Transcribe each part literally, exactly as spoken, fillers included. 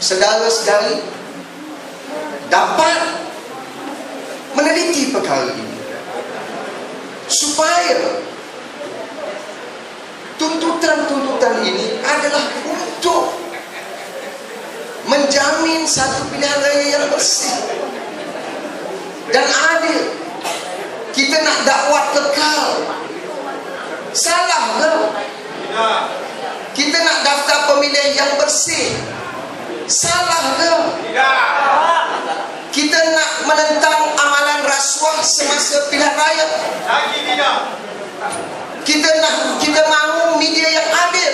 saudara-saudari dapat meneliti perkara ini supaya tuntutan-tuntutan ini adalah untuk menjamin satu pilihan raya yang bersih dan adil. Kita nak dakwah kekal, salah ke? Kita nak daftar pemilih yang bersih, salah ke? Kita nak menentang amalan rasuah semasa pilihan raya, kita nak kita mahu media yang adil,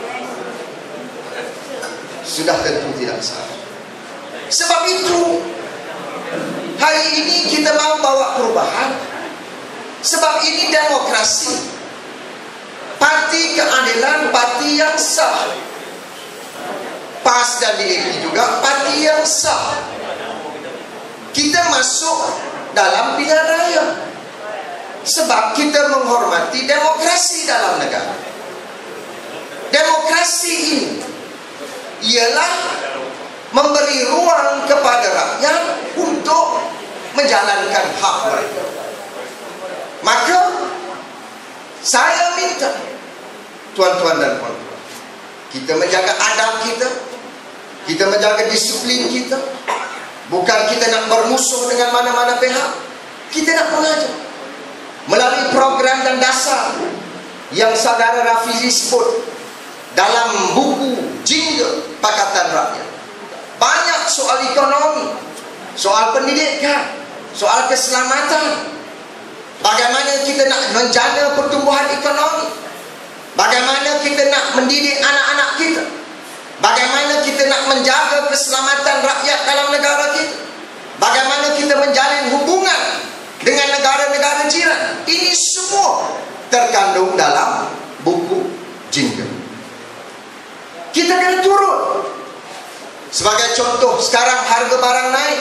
sudah tentu tidak salah. Sebab itu hari ini kita mahu bawa perubahan. Sebab ini demokrasi, parti keadilan, parti yang sah. P A S dan D A P juga parti yang sah. Kita masuk dalam pilihan raya sebab kita menghormati demokrasi dalam negara. Demokrasi ini ialah memberi ruang kepada rakyat untuk menjalankan hak mereka. Maka saya minta tuan-tuan dan puan-puan, kita menjaga adab kita, kita menjaga disiplin kita. Bukan kita nak bermusuh dengan mana-mana pihak. Kita nak mengajar melalui program dan dasar yang saudara Rafizi sebut dalam buku Jingga Pakatan Rakyat. Banyak soal ekonomi, soal pendidikan, soal keselamatan. Bagaimana kita nak menjaga pertumbuhan ekonomi, bagaimana kita nak mendidik anak-anak kita, bagaimana kita nak menjaga keselamatan rakyat dalam negara kita, bagaimana kita menjalin hubungan dengan negara-negara jiran. Ini semua terkandung dalam buku Jingga. Kita kena turun. Sebagai contoh, sekarang harga barang naik,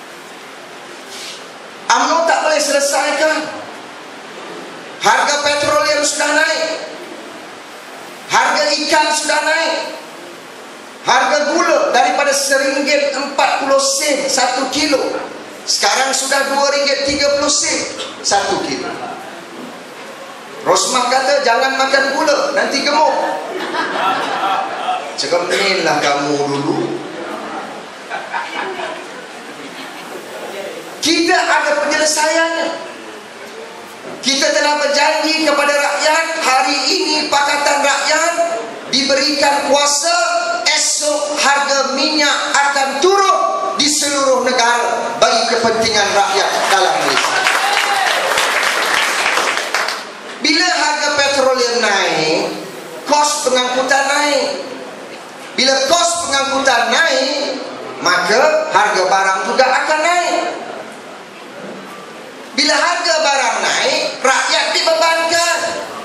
U M N O tak boleh selesaikan. Harga petroleum sudah naik, harga ikan sudah naik, harga gula daripada seringgit empat puluh sen satu kilo, sekarang sudah dua ringgit tiga puluh sen satu kilo. Rosmah kata jangan makan gula, nanti gemuk. Cerminlah kamu dulu. Kita ada penyelesaiannya. Kita telah berjanji kepada rakyat, hari ini Pakatan Rakyat diberikan kuasa, esok harga minyak akan turun di seluruh negara bagi kepentingan rakyat dalam Malaysia. Bila harga petroleum naik, kos pengangkutan naik. Bila kos pengangkutan naik, maka harga barang juga akan naik. Bila harga barang naik, rakyat dibebankan.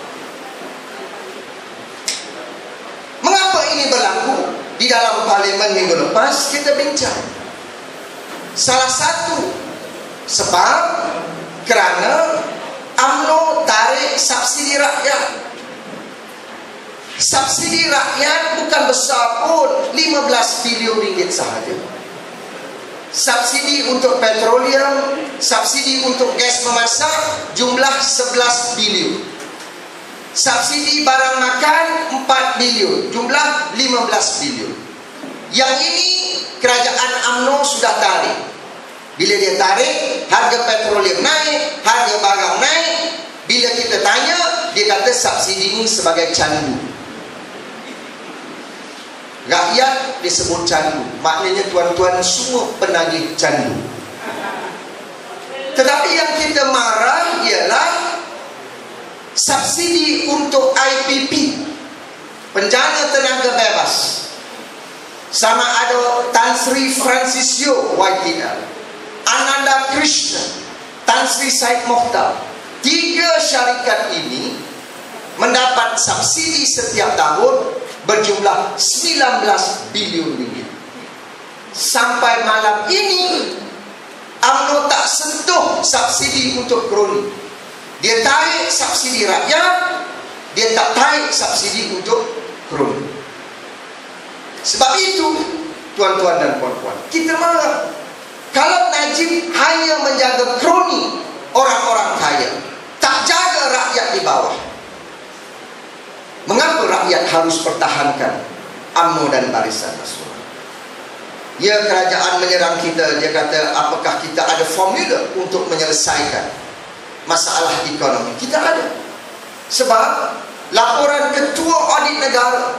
Mengapa ini berlaku? Di dalam parlimen minggu lepas kita bincang. Salah satu sebab kerana U M N O tarik subsidi rakyat. Subsidi rakyat bukan besar pun, lima belas bilion ringgit sahaja. Subsidi untuk petroleum, subsidi untuk gas memasak jumlah sebelas bilion. Subsidi barang makan empat bilion, jumlah lima belas bilion. Yang ini kerajaan U M N O sudah tarik. Bila dia tarik, harga petroleum naik, harga barang naik. Bila kita tanya, dia kata subsidi ini sebagai candu. Rakyat disebut candu, maknanya tuan-tuan semua penagih candu. Tetapi yang kita marah ialah subsidi untuk I P P, penjana tenaga bebas. Sama ada Tan Sri Francis Yeo Y T L, Ananda Krishna, Tan Sri Said Mokhtar. Tiga syarikat ini mendapat subsidi setiap tahun berjumlah sembilan belas bilion ringgit. Sampai malam ini U M N O tak sentuh subsidi untuk kroni. Dia tarik subsidi rakyat, dia tak tarik subsidi untuk kroni. Sebab itu tuan-tuan dan puan-puan. Kita marah kalau Najib hanya menjaga kroni orang-orang kaya, tak jaga rakyat di bawah. Mengapa rakyat harus pertahankan U M N O dan Barisan Nasional? Ya, kerajaan menyerang kita. Dia kata, apakah kita ada formula untuk menyelesaikan masalah ekonomi? Kita ada. Sebab laporan Ketua Audit Negara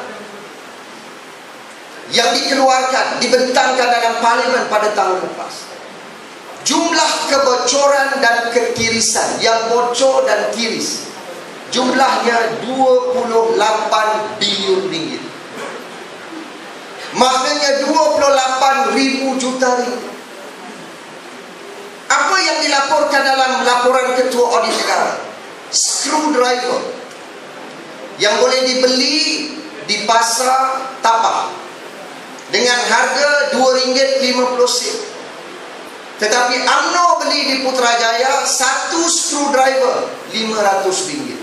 yang dikeluarkan, dibentangkan dalam Parlimen pada tahun lepas, jumlah kebocoran dan ketirisan, yang bocor dan tiris, jumlahnya dua puluh lapan bilion ringgit. Maknanya dua puluh lapan ribu juta ringgit. Apa yang dilaporkan dalam laporan Ketua Audit Negara? Screwdriver yang boleh dibeli di pasar tapak dengan harga dua ringgit lima puluh sen. Tetapi U M N O beli di Putrajaya satu screwdriver lima ratus ringgit.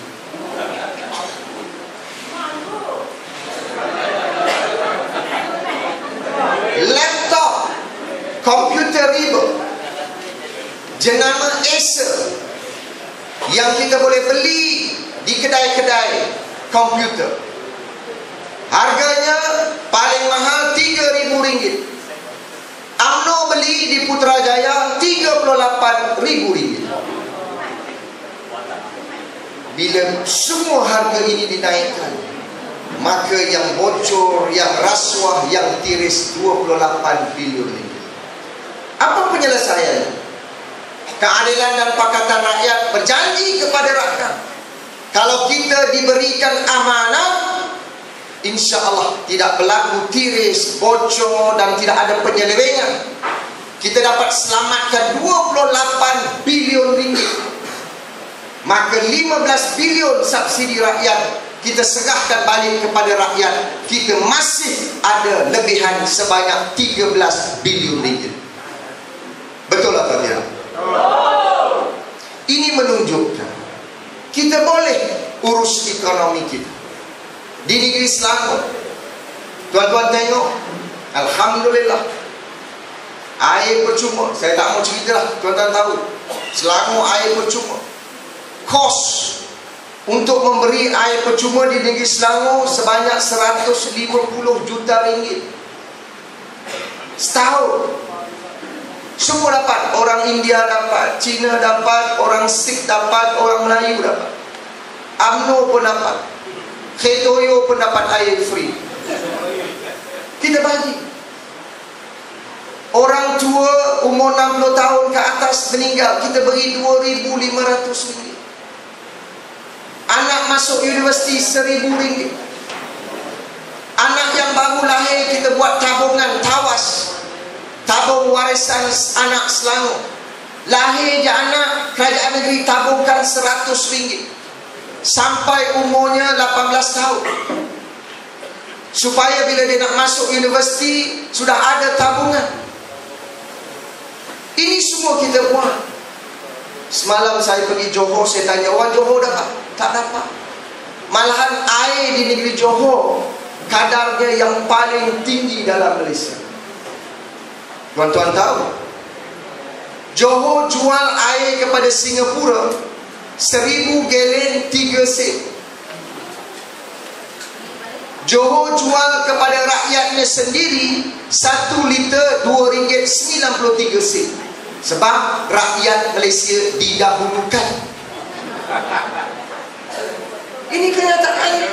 Laptop, komputer riba jenama Acer yang kita boleh beli di kedai-kedai komputer, harganya paling mahal tiga ribu ringgit. U M N O beli di Putrajaya tiga puluh lapan ribu ringgit. Bila semua harga ini dinaikkan, maka yang bocor, yang rasuah, yang tiris dua puluh lapan bilion ringgit. Apa penyelesaiannya? Keadilan dan Pakatan Rakyat berjanji kepada rakyat, kalau kita diberikan amanah, insya Allah tidak berlaku tiris, bocor dan tidak ada penyelewengan. Kita dapat selamatkan dua puluh lapan bilion ringgit. Maka lima belas bilion subsidi rakyat kita serahkan balik kepada rakyat. Kita masih ada lebihan sebanyak tiga belas bilion ringgit. Betul atau tidak? Ini menunjukkan kita boleh urus ekonomi kita di negeri Selangor. Tuan-tuan tengok, alhamdulillah, air percuma. Saya tak mau cerita lah, tuan-tuan tahu, Selangor air percuma. Kos untuk memberi air percuma di negeri Selangor sebanyak seratus lima puluh juta ringgit setahun. Semua dapat. Orang India dapat, Cina dapat, orang Sikh dapat, orang Melayu dapat, U M N O pun dapat, Khetoyo pun dapat air free. Kita bagi. Orang tua umur enam puluh tahun ke atas meninggal, kita beri dua ribu lima ratus ringgit. Anak masuk universiti seribu ringgit. Anak yang baru lahir kita buat tabungan tawas, tabung warisan anak Selangor. Lahir je anak, kerajaan negeri tabungkan seratus ringgit sampai umurnya lapan belas tahun, supaya bila dia nak masuk universiti sudah ada tabungan. Ini semua kita buat. Semalam saya pergi Johor, saya tanya orang Johor dapat? Tak dapat. Malahan air di negeri Johor kadarnya yang paling tinggi dalam Malaysia. Tuan-tuan tahu, Johor jual air kepada Singapura seribu galen tiga sen. Johor jual kepada rakyatnya sendiri satu liter dua ringgit sembilan puluh tiga sen. Sebab rakyat Malaysia didahulukan. Ini kenyataannya.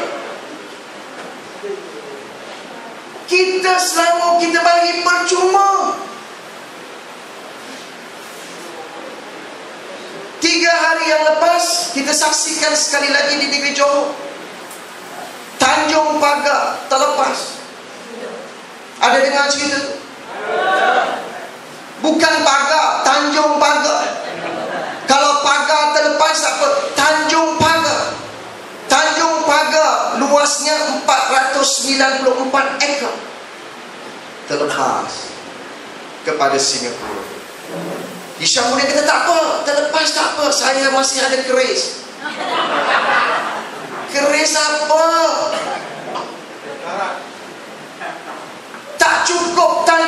Kita Selangor kita bagi percuma. Tiga hari yang lepas kita saksikan sekali lagi di negeri Johor, Tanjung Pagar terlepas. Ada dengar cerita tu? Bukan pagar, Tanjung Pagar. Kalau pagar terlepas apa? Tanjung Pagar. Tanjung Pagar luasnya empat ratus sembilan puluh empat ekar terlepas kepada Singapura. Isyamuddin kata tak apa, terlepas tak apa, saya masih ada keris. Keris apa? Tak cukup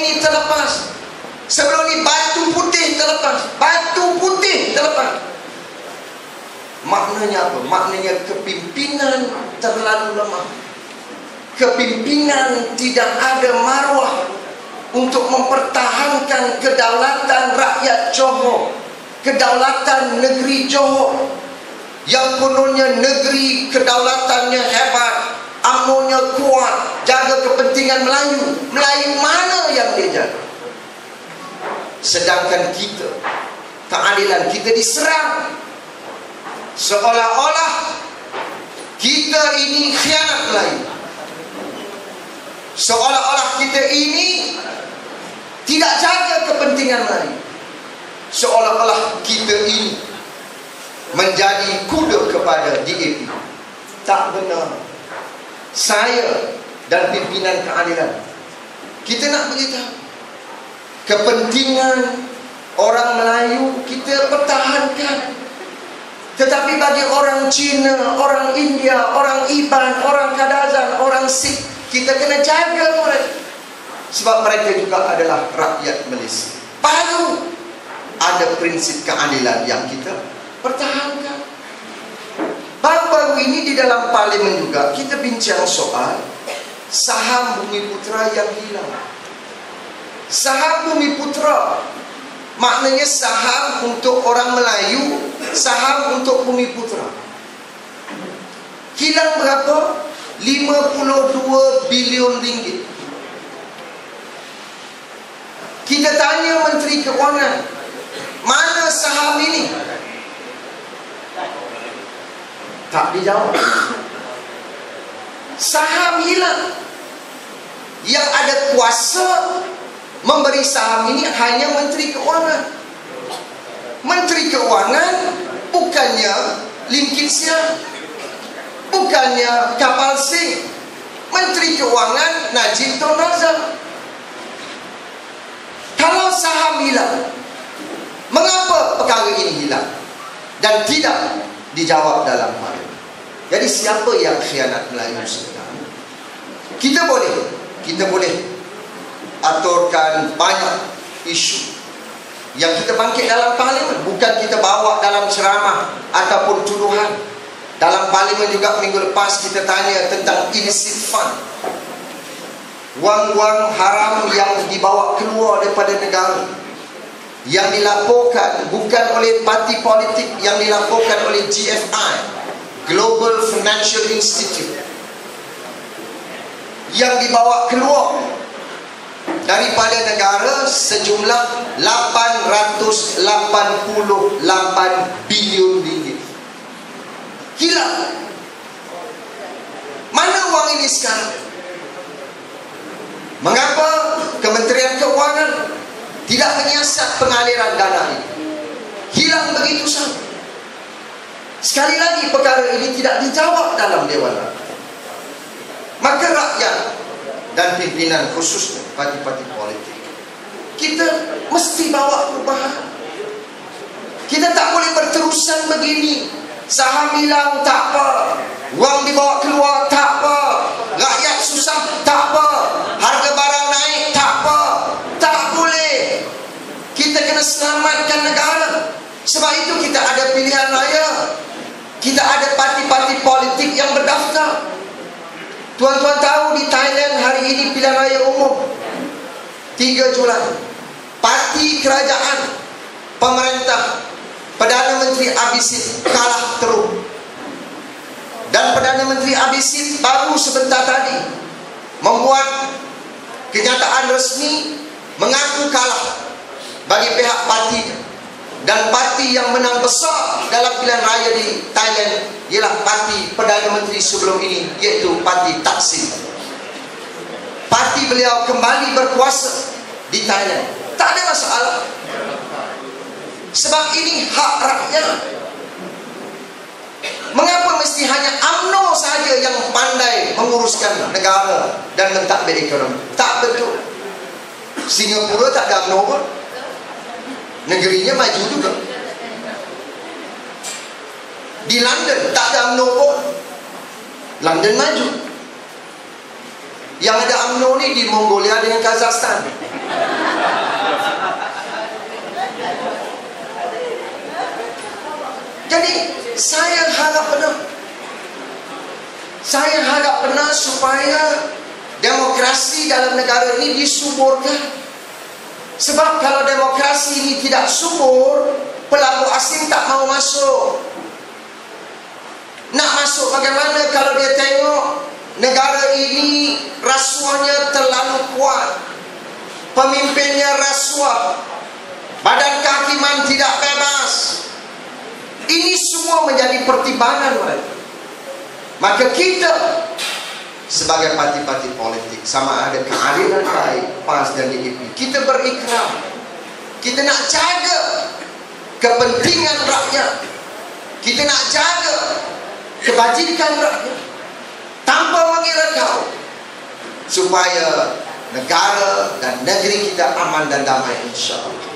ini terlepas. Sebelum ini batu putih terlepas. Batu putih terlepas. Maknanya apa? Maknanya kepimpinan terlalu lemah. Kepimpinan tidak ada maruah untuk mempertahankan kedaulatan rakyat Johor, kedaulatan negeri Johor, yang kononnya negeri kedaulatannya hebat, U M N-nya kuat, jaga kepentingan Melayu. Melayu mana yang dia jaga? Sedangkan kita, keadilan kita diserang, seolah-olah kita ini khianat Melayu, seolah-olah kita ini tidak jaga kepentingan Melayu, seolah-olah kita ini menjadi kuda kepada D A P. Tak benar. Saya dan pimpinan keadilan, kita nak beritahu, kepentingan orang Melayu kita pertahankan. Tetapi bagi orang Cina, orang India, orang Iban, orang Kadazan, orang Sikh, kita kena jaga mereka. Sebab mereka juga adalah rakyat Malaysia. Baru ada prinsip keadilan yang kita pertahankan. Baru-baru ini di dalam parlimen juga kita bincang soal saham Bumiputra yang hilang. Saham Bumiputra maknanya saham untuk orang Melayu, saham untuk Bumiputra. Hilang berapa? lima puluh dua bilion ringgit. Kita tanya Menteri Keuangan, mana saham ini? Tak dijawab. Saham hilang. Yang ada kuasa memberi saham ini hanya Menteri Keuangan. Menteri Keuangan bukannya Lim Kit Siang, bukannya Kapal Singh. Menteri Keuangan Najib Tun Razak. Kalau saham hilang, mengapa perkara ini hilang dan tidak dijawab dalam parlimen? Jadi siapa yang khianat Melayu sebenarnya? Kita boleh Kita boleh aturkan banyak isu yang kita bangkit dalam parlimen. Bukan kita bawa dalam ceramah ataupun tuduhan. Dalam parlimen juga minggu lepas kita tanya tentang illicit fund, wang-wang haram yang dibawa keluar daripada negara, yang dilaporkan bukan oleh parti politik, yang dilaporkan oleh G F I, Global Financial Institute, yang dibawa keluar daripada negara sejumlah lapan ratus lapan puluh lapan bilion ringgit. Hilang. Mana wang ini sekarang? Mengapa Kementerian Keuangan tidak menyiasat pengaliran dana ini? Hilang begitu saja. Sekali lagi perkara ini tidak dijawab dalam Dewan Rakyat. Maka rakyat dan pimpinan khususnya parti-parti politik, kita mesti bawa perubahan. Kita tak boleh berterusan begini. Saham hilang tak apa, wang dibawa keluar tak apa, rakyat susah tak apa, harga barang naik tak apa. Tak boleh. Kita kena selamatkan negara. Sebab itu kita ada pilihan raya, kita ada parti-parti politik yang berdaftar. Tuan-tuan tahu di Thailand hari ini pilihan raya umum tiga Julai. Parti kerajaan, pemerintah, Perdana Menteri Abhisit kalah teruk. Dan Perdana Menteri Abhisit baru sebentar tadi membuat kenyataan resmi mengaku kalah bagi pihak parti. Dan parti yang menang besar dalam pilihan raya di Thailand ialah parti Perdana Menteri sebelum ini, iaitu Parti Taksin. Parti beliau kembali berkuasa di Thailand. Tak ada masalah. Sebab ini hak rakyat. Mengapa mesti hanya U M N O sahaja yang pandai menguruskan negara dan mentadbir ekonomi? Tak betul. Singapura tak ada U M N O pun. Negerinya maju juga. Di London tak ada U M N O pun. London maju. Yang ada U M N O ni di Mongolia dengan Kazakhstan. Jadi saya harap benar, saya harap benar supaya demokrasi dalam negara ini disuburkan. Sebab kalau demokrasi ini tidak subur, pelaku asing tak mau masuk. Nak masuk bagaimana kalau dia tengok negara ini rasuahnya terlalu kuat, pemimpinnya rasuah, badan kehakiman tidak bebas. Ini semua menjadi pertimbangan mereka. Maka kita sebagai parti-parti politik, sama ada keadilan baik, P A S dan D A P, kita berikrar, kita nak jaga kepentingan rakyat, kita nak jaga kebajikan rakyat tanpa mengira kau, supaya negara dan negeri kita aman dan damai, insya Allah.